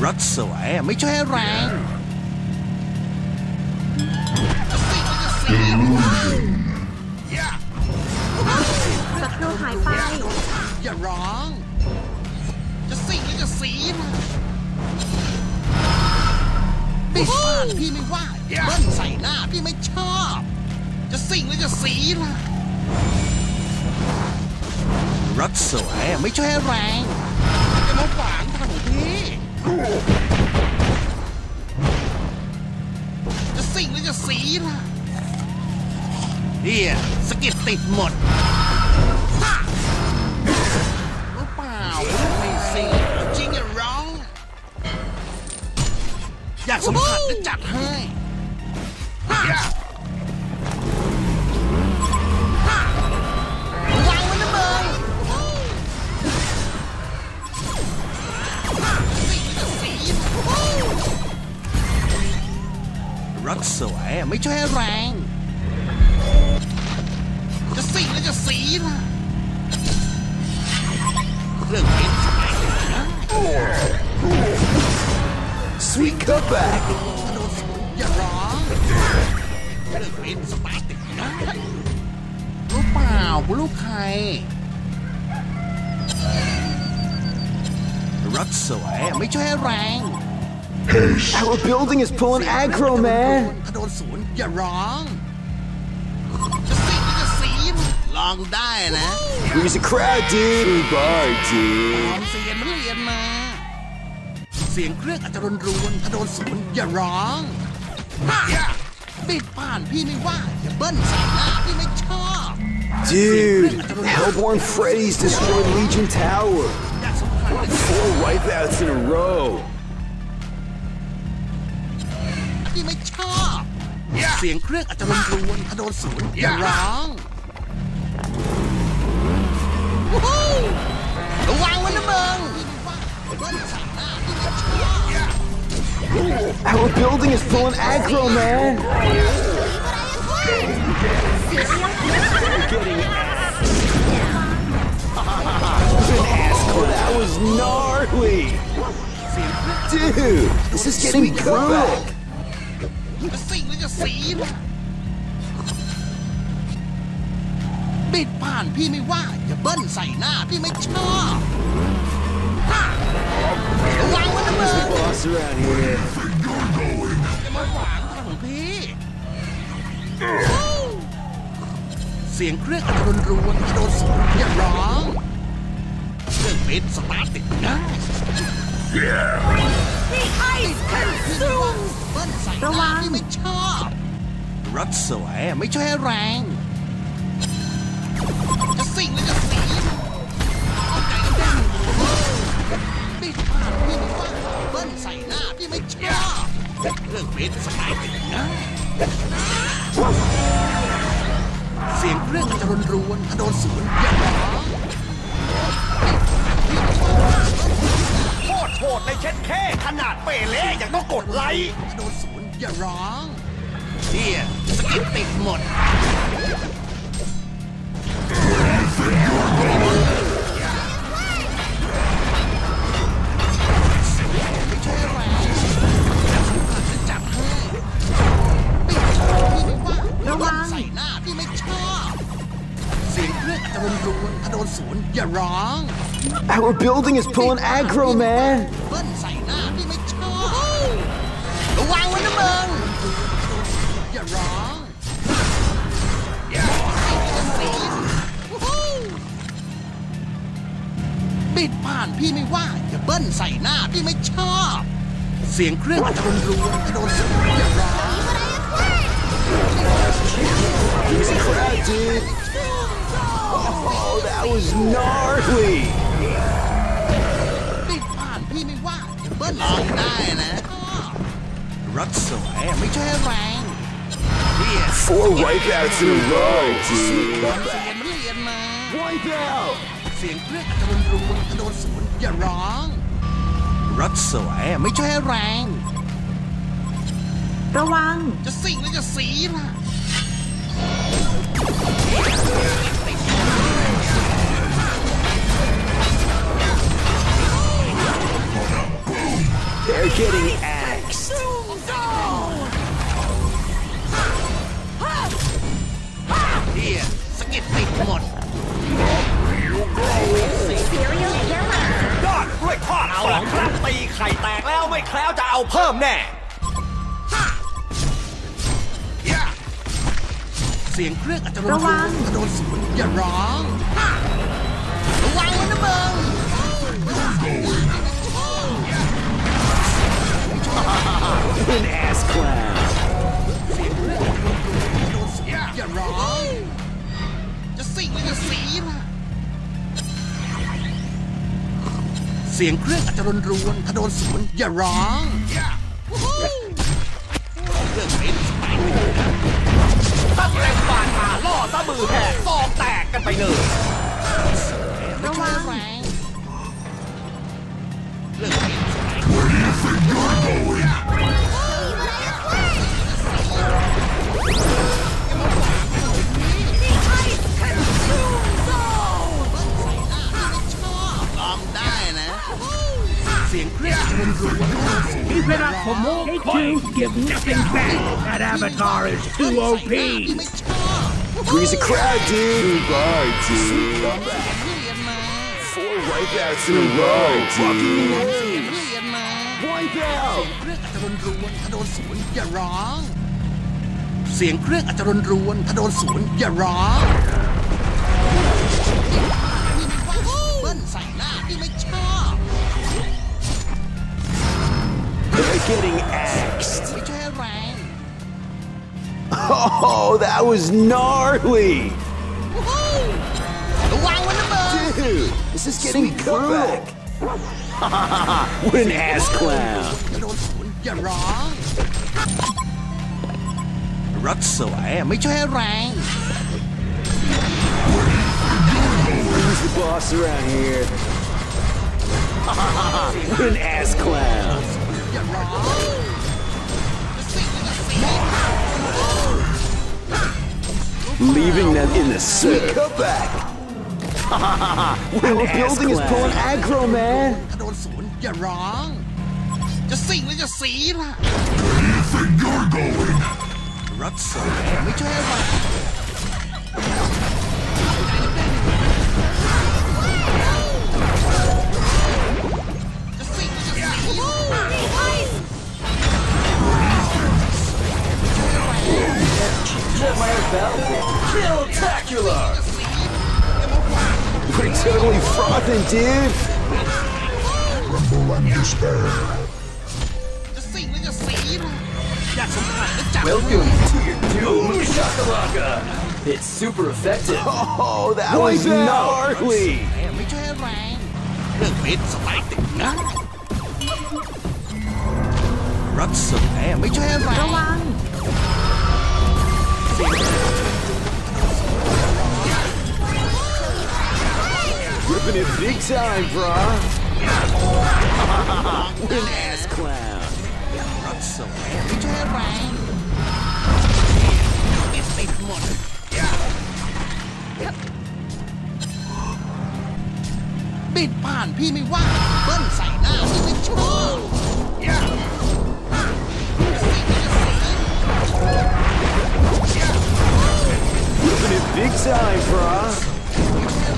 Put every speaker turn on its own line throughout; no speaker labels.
รถสวยไม่ช่วยแรง
ศัตรูหายไป
อย่าร้องจะสิงหรือจะสีมาบิดผ่านพี่ไม่ว่าเบิ้ลใส่หน้าพี่ไม่ชอบจะสิงหรือจะสีล่ะรถสวยไม่ช่วยแรงจะมาขวางทางของพี่จะสิงหรือจะสีล่ะเฮียสกิดติดหมดรู้เปล่าไม่สิจริงอย่าร้องอยากสัมผัสจะจัดให้วางไว้นะเบยรถสวยไม่ช่วยแรงจะสิงหรือจะสีล่ะเรื่องเป็นสมัยนะ
Sweet cutback
อย่าร้องเรื่องเป็นสปาร์ติกนะรู้เปล่าลูกใครรถสวยไม่ช่วยแรง
Our building is pulling aggro, man.
ถ้าโดนศูนย์อย่าร้องจะสิงหรือจะสีลองได้นะ
Here's a crowd, dude. Goodbye,
ค
dude.
วามเสียงมันเรียนมาเสียงเครื่องอาจจะรวนถ้าโดนศูนย์อย่าร้องปิดผ่านพี่ไม่ว่าอย่าเบิ้ลใส่หน้าพี่ไม่ชอบ
Dude, Hellborn Freddy's destroyed Legion Tower.
อยากสัมผัส
4 wipeouts in a row.
พี่ไม่ชอบเสียงเครื่องอาจจะรวนถ้าโดนศูนย์อย่าร้องระวังไว้นะเบิงเบิ้ลใส่หน้าพี่ไม่ชอบ
Our building is pulling aggro, man. That was gnarly. Dude, this is getting brutal.
จะสิงหรือจะสีปิดผ่านพี่ไม่ว่าอย่าเบิ้ลใส่หน้าพี่ไม่ชอบระวังไว้นะเบิง
Boss around here.
จะมาขวางทางของพี่เสียงเครื่องอาจจะรวนถ้าโดนศูนย์อย่าร้องเครื่องเป็นสตาร์ทติดได้เบิ้ลใส่หน้าพี่ไม่ชอบรถสวยไม่ช่วยแรงจะสิงหรือจะสีเอาใจกันได้ปิดผ่านพี่ไม่ว่าเบิ้ลใส่หน้าพี่ไม่ชอบเครื่องเป็นสตาร์ทติดได้เสียงเครื่องอาจจะรวนถ้าโดนศูนย์อย่าร้อง
โทษในเช็ดแค่ขนาดเปเล่ยังต้องกดไลค์
ถ้าโดนศูนย์อย่าร้องเฮียสกิปติดหมดไม่ใช่แรงสัมผัสจะจับให้พี่ไม่ว่าระวังใส่หน้าพี่ไม่ชอบเสียงเครื่องอาจจะรวนถ้าโดนศูนย์อย่าร้อง
Our building is pulling aggro, man.
เบิ้ลใส่หน้าพี่ไม่ชอบระวังไว้นะเบิงอย่าร้องปิดผ่านพี่ไม่ว่าอย่าเบิ้ลใส่หน้าพี่ไม่ชอบเสียงเครื่องอาจจะรวนถ้าโดนศูนย์อย่าร้อง
Here's a crowd, dude. Oh, that was gnarly.
ปิดผ่านพี่ไม่ว่าอย่าเบิ้ลใส่ได้นะรถสวยไม่ใช่แรงเฮีย
4 wipeouts in a row, dude.
เสียงมันเรียนมา
Wipeout.
เสียงเครื่องอาจจะรวนถ้าโดนศูนย์อย่าร้องรถสวยไม่ช่วยแรง
ระวัง
จะสิงหรือจะสีล่ะ
There
ติดหมด
Serial killer
ยอดกล้วยทอดสองครั้งตีไข่แตกแล้วไม่แคล้วจะเอาเพิ่มแน่
เสียงเครื่องอาจจะรบกวนถ้าโดนสวนอย่าร้องระวังไว้นะมึง
An ass clown.
เสียงเครื่องอาจจะรบกวนถ้าโดนสวนอย่าร้องจะสิ่งหรือจะสีล่ะเสียงเครื่องอาจจะรวนถ้าโดนสวนอย่าร้องเครื่องเป็นสมัยหนึ่ง
ตั้งแรงบาดมาล่อตะมือแหกซองแตกกันไปเลย
ระวังแรงเรื่องเป็นสมัย ลองได้นะ เสียงเครื่องรวน
Keep it up for more fight. Give nothing back. That avatar is too OP.
ไม่ชอบ
Freeze the crowd, dude. Right, dude. Come back.
เรียนมา
4 wipeouts in a row, dude.
เรียนมา
Wipeout.
เครื่องอาจจะรวนถ้าโดนสวนอย่าร้อง เสียงเครื่องอาจจะรวนถ้าโดนสวนอย่าร้องเบิ้ลใส่หน้าที่ไม่ชอบ
They're getting axed.
ไม่ใช่แรง
Oh, that was gnarly.
ระวังไว้นะเบิ้ล
Dude, this is getting brutal. What an ass clown.
ถ้าโดนสวนอย่าร้อง รถสวยไม่ใช่แรง
Who's the boss around here? What an ass clown.
อย่าร้อง
Leaving them in the surf. Come back. Our building is pulling aggro, man.
ถ้าโดนสวนอย่าร้อง จะสิ่งหรือจะสีล่ะ รถสวยไม่ใช่แรงจะสิ่งหรือจะสี
We're totally frothing, dude.
Rumble and despair.
จะสิ่งหรือจะสีล่ะอยากสมผัสและจับ
Welcome to your Doom Shakalaka! It's super effective.
Oh, that was gnarly.
ไม่ใช่แรงเรื่องเป็นสมัยติดนะรถสวยไม่ใช่แรง
ระวัง
Ripping it big time, brah. What an ass clown.
รถสวยไม่ใช่แรงติดหมดบิดผ่านพี่ไม่ว่าเบิ้ลใส่หน้าพี่ไม่ชอบ
Ripping it big time, brah.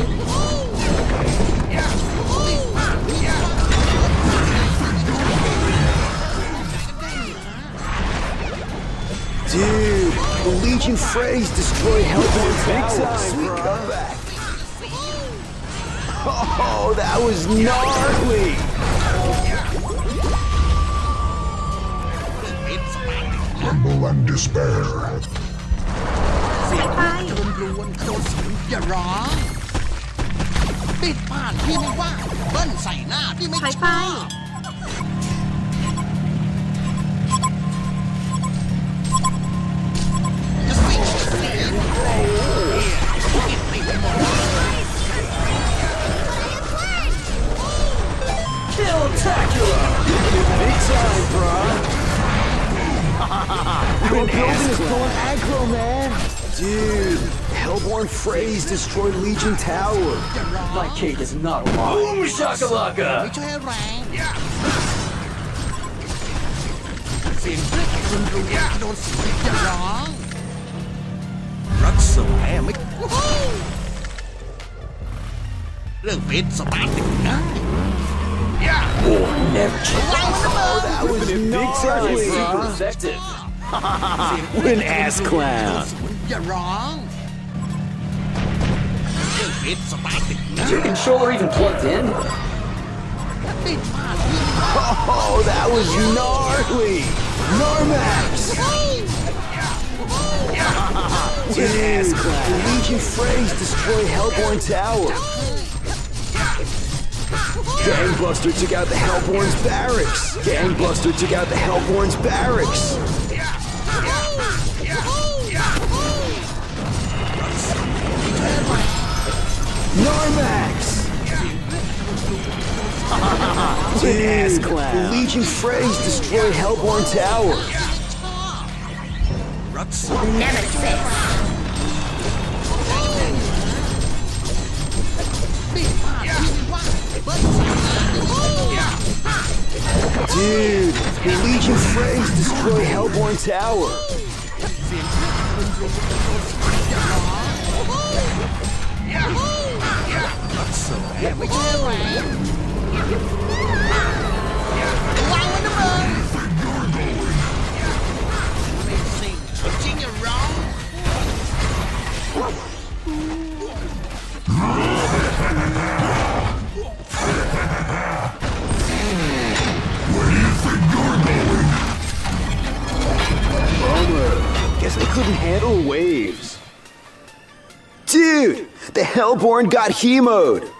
Dude, the Legion phrase destroyed Hellborn big time, sweet comeback. Oh, that was gnarly.
เป็นสมัยติด
Rumble and despair.
เสียงอาจจะรวนถ้าโดนสวนอย่าร้องบิดผ่านพี่ไม่ว่าเบิ้ลใส่หน้าพี่ไม่ชอบ จะสิ่งจะสีติดหมด
Killtacular! Big time, brah. Our building is pulling aggro, man. Dude, Hellborn phrase destroyed Legion Tower.
My cake is not a lie. Boom
ไม่
Shakalaka!
ใช่แรงเสียงเพื่อนรุนแรงโดนสวนอย่าร้องรถสวยไม่เรื่องเป็นสบายติดนะ
War never changes.
That was big
Super
time,
effective.
What an ass clown.
อย่าร้องเรื่องเป็นสบายติดนะ
Is your controller even plugged in?
ปิดบ้านพี่
Oh, that was gnarly. Narmax. What an ass clown. The Legion Freys destroy Hellborn Tower. Gangbuster took out the Hellborn's barracks. Gangbuster took out the Hellborn's barracks. Narmax! What an ass clown. The Legion Freys destroy Hellborn Tower.
รักษา
Nemesis.
ปิดบ้านพี่ไม่ว่าเบิ้ลสาม
Dude, the Legion Freys destroy Hellborn Tower.
รักษาไม่ใช่แรงวางมันนะมึงไม่สิ่งจริงอย่าร้อง
Bummer. Guess they couldn't handle waves. Dude, the Hellborn got He-mode.